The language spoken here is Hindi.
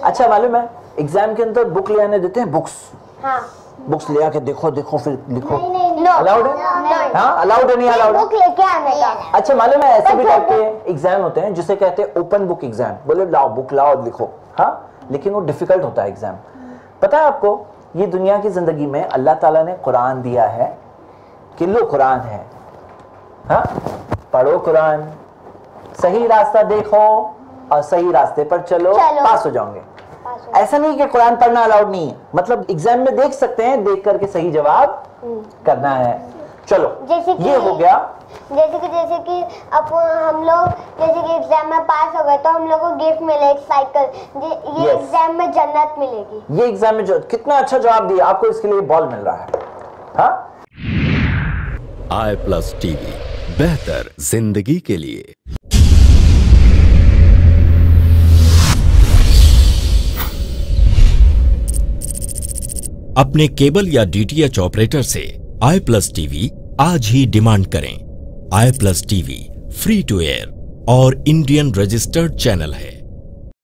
अच्छा मालूम है एग्जाम के अंदर बुक ले आने देते हैं, बुक्स। हाँ। बुक्स ले आके देखो फिर लिखो। नहीं, अलाउड है? हाँ अलाउड है, नहीं अलाउड? बुक लेके आने का। अच्छा मालूम है ऐसे भी टाइप के एग्जाम होते हैं जिसे कहते हैं ओपन बुक एग्जाम। बोले लाओ बुक लाओ लिखो, हाँ, लेकिन वो डिफिकल्ट होता है एग्जाम। पता है आपको ये दुनिया की जिंदगी में अल्लाह ताला ने कुरान दिया है कि लो कुरान है, हाँ, पढ़ो कुरान, सही रास्ता देखो और सही रास्ते पर चलो, पास हो जाओगे। ऐसा नहीं कि कुरान पढ़ना अलाउड नहीं है, मतलब एग्जाम में देख सकते हैं, देख करके सही जवाब करना है। चलो ये हो गया। जैसे कि अब हम लोग जैसे कि एग्जाम में पास हो गए तो हम लोग को गिफ्ट मिले एक साइकिल। ये एग्जाम में जन्नत मिलेगी। ये एग्जाम में जो कितना अच्छा जवाब दिया, आपको इसके लिए बॉल मिल रहा है। हाँ, i+ टीवी, बेहतर जिंदगी के लिए। अपने केबल या DTH ऑपरेटर से i+ टीवी आज ही डिमांड करें। i+ TV free to air और इंडियन रजिस्टर्ड चैनल है।